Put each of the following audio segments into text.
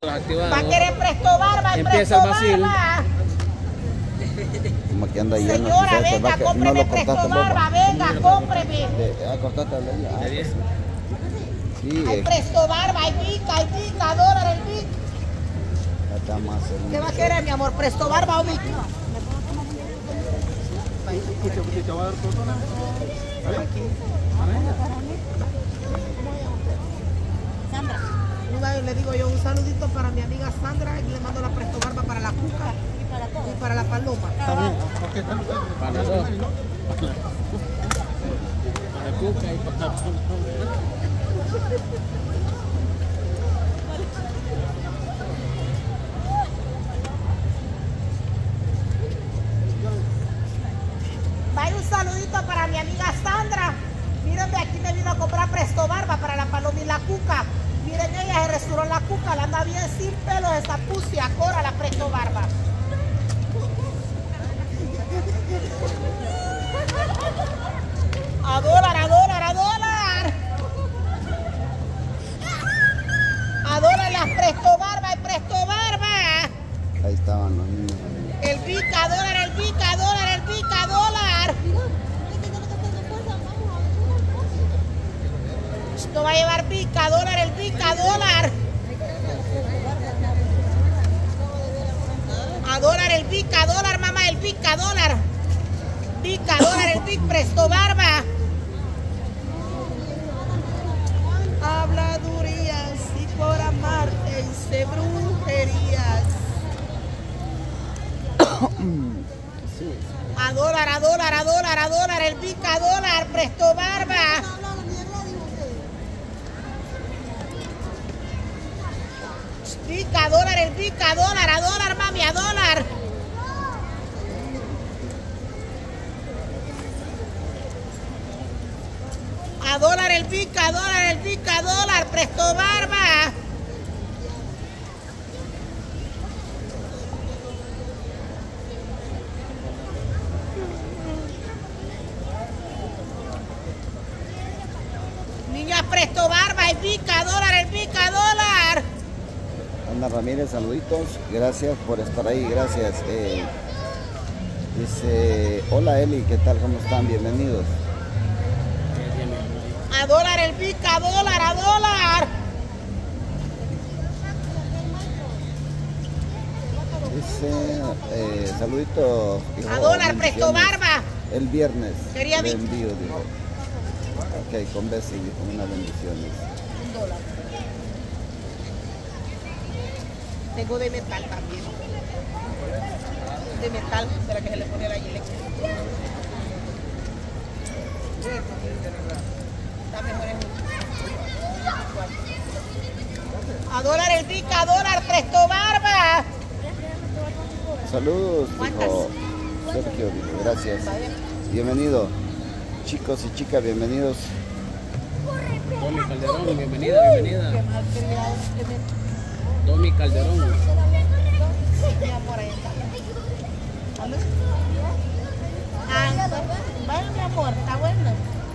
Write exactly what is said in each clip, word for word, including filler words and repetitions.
Va a querer Presto Barba, empieza el vacío. Como que anda lleno. Señora, venga, cómpreme Presto Barba, venga, cómpreme. Ah, cortate la leña. Ah, pues, sí. Hay Presto Barba, hay Vica, hay Vica, dólar el Vic. Está más el... ¿Qué va a querer, mi amor? ¿Presto Barba o Vic? ¿Y te va a dar cortona? Aquí. Sandra. Le digo yo un saludito para mi amiga Sandra y le mando la Presto Barba para la Cuca y para, y para la Paloma. Está bien. Para las dos. Para la Cuca y para la Paloma. Vaya un saludito para mi amiga Sandra. Mírenme, aquí me vino a comprar Presto Barba para la Paloma y la Cuca. Miren, ella se resuró la Cuca, la anda bien sin pelo, esa pusia, cora la Presto Barba. A dólar, a dólar, a dólar. A dólar las Presto Barba, el Presto Barba. Ahí estaban los niños. El Vica, dólar, el Vica, dólar, el Vica, dólar. Esto va a llevar Vica, dólar, el Vica, dólar. A dólar, el Vica, dólar, mamá, el Vica, dólar. Vica, dólar, el Vic, Presto Barba. Habladurías y por amarte hice brujerías. A dólar, a dólar, a dólar, a dólar, el Vica, dólar, Presto Barba. Vica, dólar, el Vica, dólar, a dólar, mami, a dólar. A dólar el Vica, dólar el Vica, dólar, Presto Barba. Niña, Presto Barba, el Vica, dólar, el Vica, dólar. Ana Ramírez, saluditos, gracias por estar ahí, gracias. Eh, dice, hola Eli, ¿qué tal? ¿Cómo están? Bienvenidos. A dólar el Vica, dólar, a dólar. Dice, eh, saluditos. A dólar, Presto Barba. El viernes. Quería le Vic. envío, dijo. Ok, con besos y con unas bendiciones. Un dólar. Tengo de metal también. De metal, será que se le pone la gilet. Está mejor en a dólar el Vica, a dólar, Presto Barba. Saludos, dijo Sergio, dijo, gracias. Bienvenido, chicos y chicas, bienvenidos. Domi Calderón, bienvenida, bienvenida. Domi Calderón. Mi amor, ahí está. Ah, vaya, mi amor, está bueno.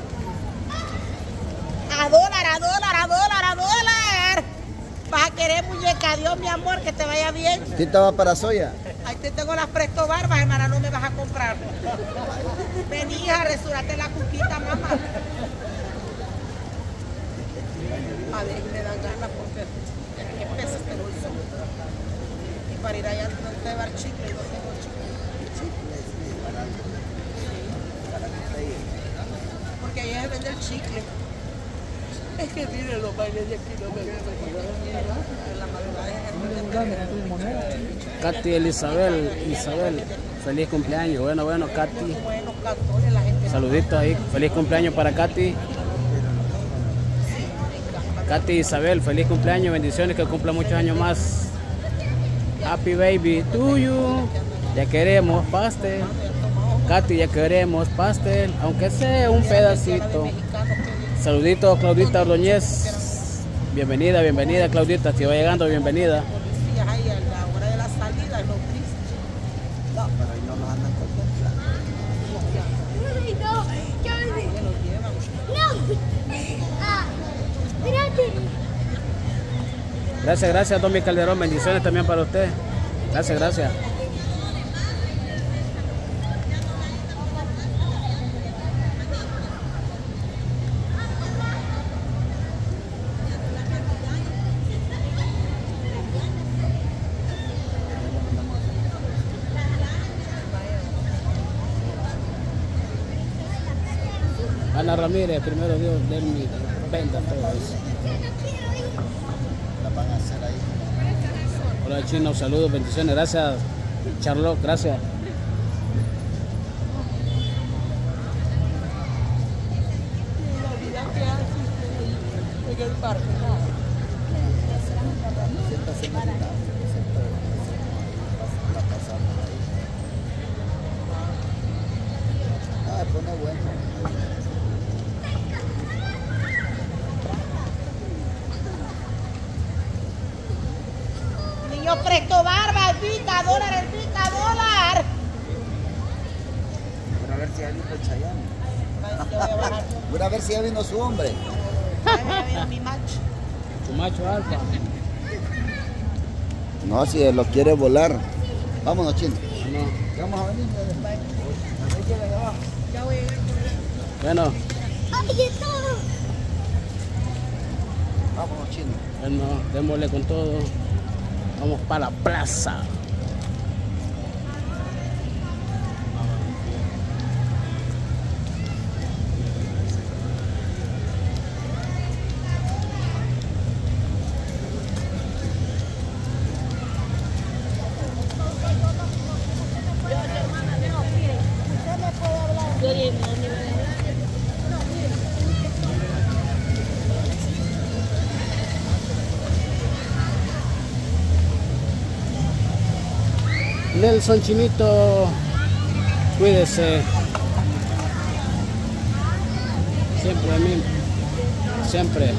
A dólar, a dólar, a dólar, a dólar. Vas a querer muñeca, Dios, mi amor, que te vaya bien. ¿Tita va para Soya? Ahí te tengo las Presto Barbas, hermana, no me vas a comprar. Ven, hija, resúrate la cuquita, mamá. A ver, me dan ganas porque qué pesa este bolso. Y para ir allá no te llevar chicle, no tengo chicle. Porque allá se vende el chicle. Es que miren los bailes de aquí, no me ven. Katy Elizabeth, Isabel, feliz cumpleaños. Bueno, bueno, Katy. Saluditos ahí, feliz cumpleaños para Katy. Katy Isabel, feliz cumpleaños, bendiciones, que cumpla muchos años más. Happy baby to you. Ya queremos pastel. Katy, ya queremos pastel, aunque sea un pedacito. Saluditos, Claudita Ordóñez. Bienvenida, bienvenida, Claudita. Si va llegando, bienvenida. Gracias, gracias, Domi Calderón. Bendiciones también para usted. Gracias, gracias. Ana Ramírez, primero Dios, de mi venta todo eso. La van a hacer ahí. Hola Chino, saludos, bendiciones, gracias Charlotte, gracias. Ah, pone bueno. Niño Presto Barba, el pica dólar, el pica dólar. Voy a ver si ya vino el Chayanne. Voy a ver si ya vino su hombre. Mi macho. Tu macho alfa. No, si él lo quiere volar. Vámonos, Chino. No. Vamos a venir. Ya voy a llegar. Bueno, Vámonos, Chino. bueno, démosle con todo. Vamos para la plaza. Nelson Chinito, cuídese. Siempre a mí, siempre.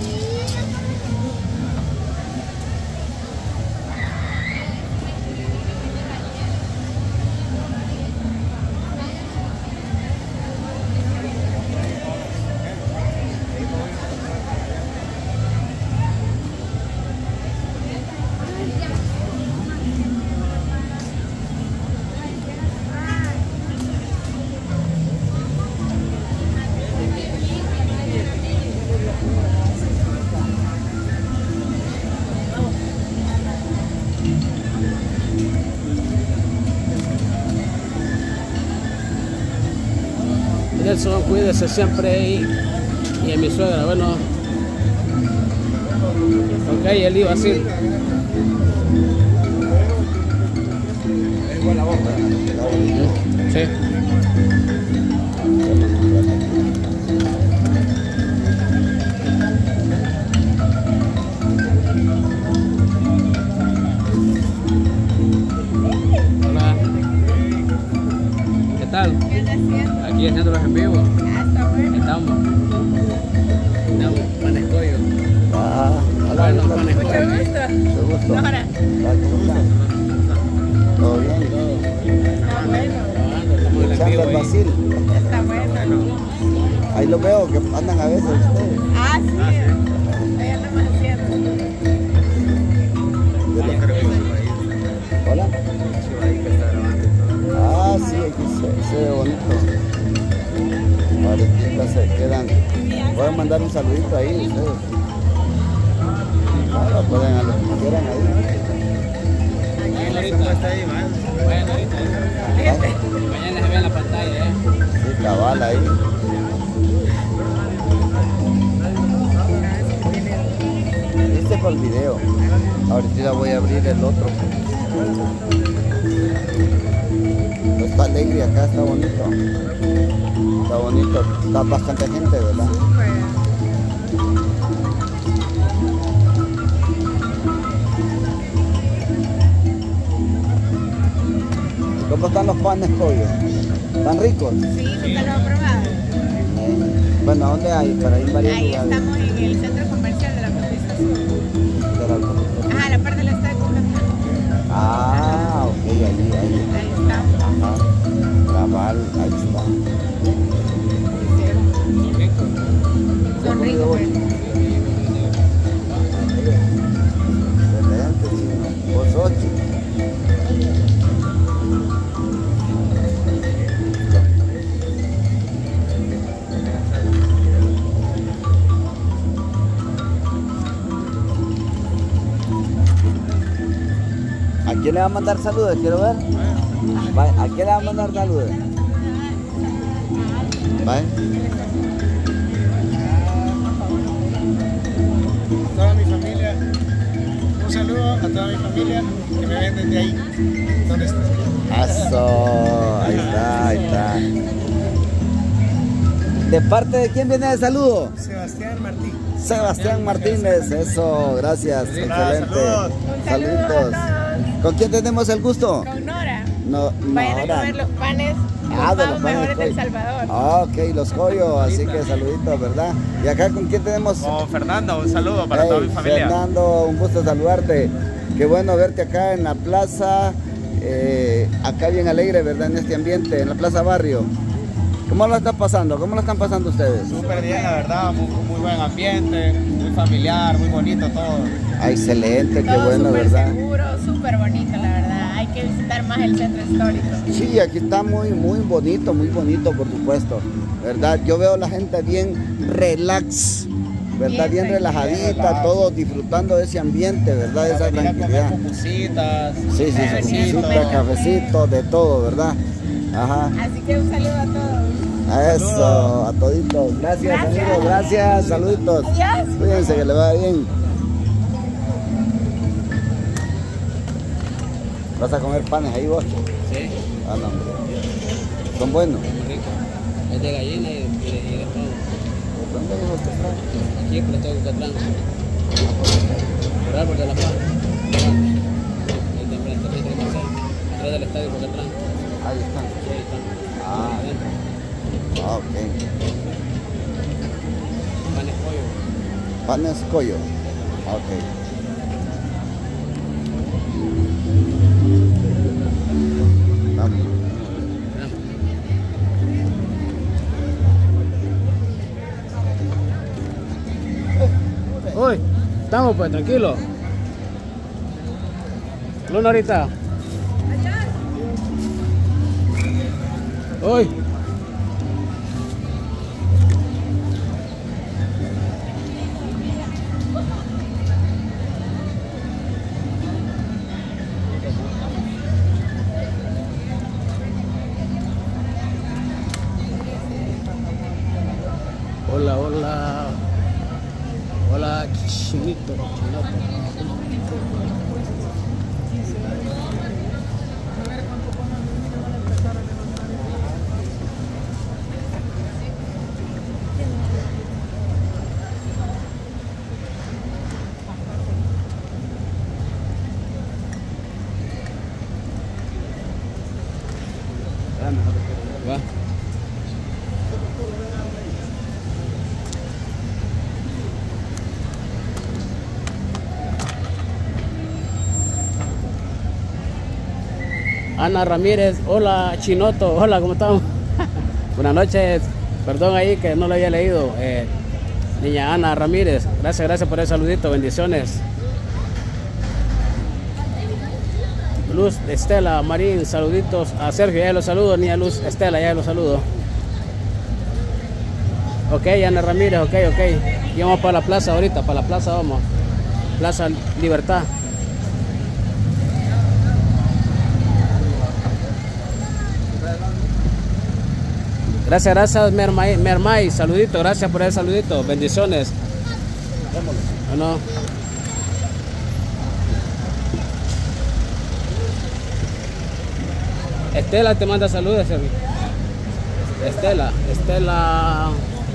Nelson, cuídese siempre ahí. Y a mi suegra, bueno. Ok, él iba así. Es buena boca. Sí. Hola. ¿Qué tal? Aquí haciéndolos en vivo. Estamos. Estamos, Panescoyo. Ah, hola, Bueno, hola. Panescoyo. Mucho gusto. Ahora. ¿Cómo están? ¿Todo bien? Trabajando, estamos en el Echando vivo el ahí. Basil. Está bueno. Ahí lo veo que andan a veces ustedes. Ah, sí. Ahí andamos haciendo. Hola. Ah, sí, aquí se, se ve bonito. Ahorita se quedan. Voy a mandar un saludito ahí ustedes. Ahora pueden a los que quieran ahí. Bueno, ahorita. Bueno, ahorita. Mañana se ve en la pantalla, ¿eh? Sí, cabal ahí. Este fue el video. Ahorita voy a abrir el otro. Está alegre acá, está bonito. Está bonito. Está bastante gente, ¿verdad? ¿Cómo están los panes, pollo? ¿Están ricos? Sí, nunca lo he probado. Eh, bueno, ¿a dónde hay? Para ir varios Ahí lugares. estamos en el centro comercial de la Autopista Sur. De la autopista. Ajá, la parte del estadio Culiacán. Ah, ok, ahí, ahí. Ahí estamos. Ajá. Cabal, ahí está. Son ricos, pues. quién le va a mandar saludos? Quiero ver. Vaya, ¿a quién le va a mandar saludos? Vaya. A toda mi familia. Un saludo a toda mi familia que me ven desde ahí. ¿Dónde está? Eso, ahí está, ahí está. ¿De parte de quién viene el saludo? Sebastián Martín. Sebastián Martínez, eso, gracias, Sí, excelente. saludos. Saluditos. ¿Con quién tenemos el gusto? Con Nora. No, Vayan a Nora. comer los panes Ah, de los los panes mejores del Coyo. Salvador. Ah, ok, los Coyo, así que saluditos, ¿verdad? ¿Y acá con quién tenemos? Con Fernando, un saludo para Hey, toda mi familia. Fernando, un gusto saludarte. Qué bueno verte acá en la plaza, eh, acá bien alegre, ¿verdad? En este ambiente, en la plaza Barrio. ¿Cómo lo están pasando? ¿Cómo lo están pasando ustedes? Súper bien, la verdad, muy, muy buen ambiente, muy familiar, muy bonito todo. Ah, excelente, qué Todo bueno, súper ¿verdad? seguro, súper bonito, la verdad. Hay que visitar más el centro histórico. Sí, aquí está muy, muy bonito, muy bonito, por supuesto, ¿verdad? Yo veo la gente bien relax, ¿verdad? Bien, Bien relajadita, tranquila. todos disfrutando de ese ambiente, ¿verdad? De esa Venir a comer tranquilidad. pupusitas, Sí, sí, sí, Cafecito. cafecito, cafecito, de todo, ¿verdad? Ajá. Así que un saludo a todos. A eso, a toditos. Gracias, Gracias. amigos, gracias, saluditos. Adiós. Cuídense, que le vaya bien. ¿Vas a comer panes ahí vos? Sí, Ah, no, hombre. ¿Son buenos? muy rico. Es de gallina y de, y de, y de pavo. ¿Dónde dijo que está? Aquí por todo Cucatlán. Por árbol de la paz. Ahí de enfrente, ahí tenemos el- atrás del estadio Cucatlán. Ahí están. Sí, ahí están. Ah. Adentro. Ah, ok. Panes pollo. Panes Coyo. Ah, ok. Vamos. Uy, estamos pues, tranquilo. Luna ahorita. Uy. Hola, hola. Hola, chinito, chinoto. Va. Ana Ramírez, hola Chinoto, hola, ¿cómo estamos? Buenas noches, perdón ahí que no lo había leído. Eh, niña Ana Ramírez, gracias, gracias por el saludito, bendiciones. Luz Estela Marín, saluditos a Sergio, ya los saludo, niña Luz Estela, ya los saludo. Ok, Ana Ramírez, ok, ok. Y vamos para la plaza ahorita, para la plaza vamos. Plaza Libertad. Gracias, gracias, Mermay, Mermay, saludito, gracias por el saludito, bendiciones. ¿O no? Estela te manda saludos, Sergio. Estela, Estela.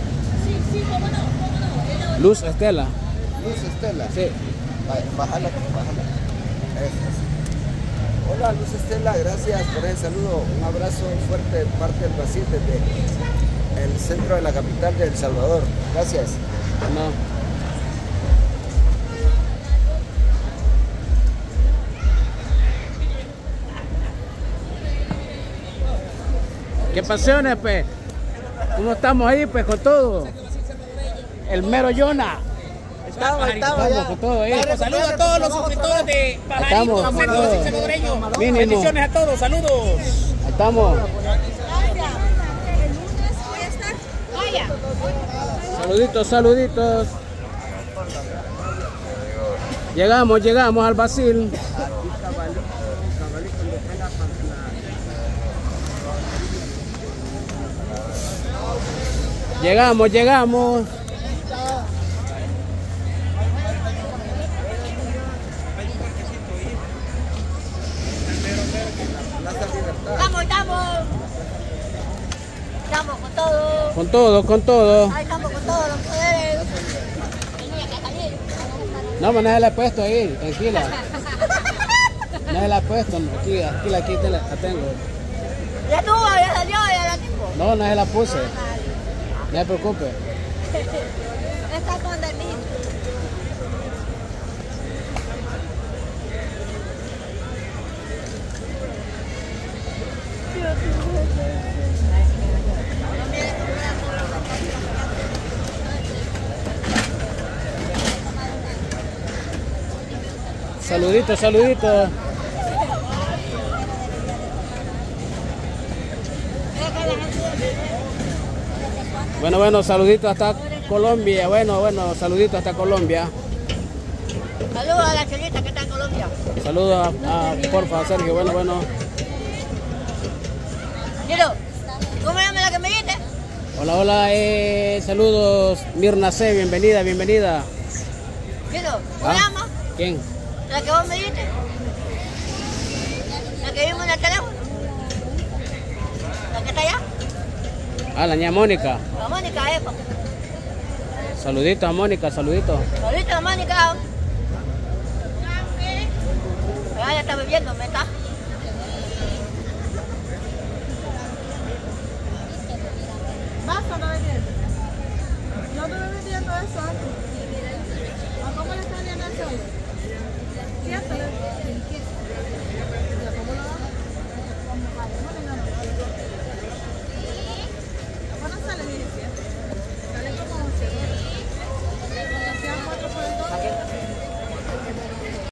Luz Estela. Luz Estela. Sí. Va- Bájala, bájala. Eso, sí. Hola Luz Estela, gracias por el saludo. Un abrazo fuerte de parte del Brasil desde el centro de la capital de El Salvador. Gracias. No. ¿Qué pasiones, pues? ¿Cómo estamos ahí, pues, con todo? El mero Yona. Estamos, estamos Estamos con todo ahí. Saludos a todos los suscriptores de Estamos, Pajarito, Centro todos. Salvadoreño. Mínimo. Bendiciones a todos, saludos. Ahí estamos. Vaya. Saluditos, saluditos. Llegamos, llegamos al Basil. Llegamos, llegamos. Estamos, estamos. Estamos con todo. Con todo, con todo. Ahí estamos con todos los poderes. Tenía que salir. No, pero no se la he puesto ahí, tranquila. No se la he puesto, aquí, aquí, aquí te la, la tengo. Ya tuvo, ya salió, ya la tengo. No, no se la puse. No se preocupe. Está con el mismo. Saludito, saludito. Bueno, bueno, saludito hasta Colombia. Bueno, bueno, saludito hasta Colombia. Saludos a la chelita que está en Colombia. Saludos a, a porfa, Sergio. Bueno, bueno. Miro, ¿cómo llama la que me dijiste? Hola, hola. Eh, saludos, Mirna C. Bienvenida, bienvenida. Miro, ¿cómo ¿Ah? llama? ¿Quién? La que vos me dijiste. La que vimos en el teléfono. La que está allá. Ah, la niña Mónica. La Mónica, eh. Saludito a Mónica, saludito. Ahorita la Mónica. Ya está bebiendo, ¿me está?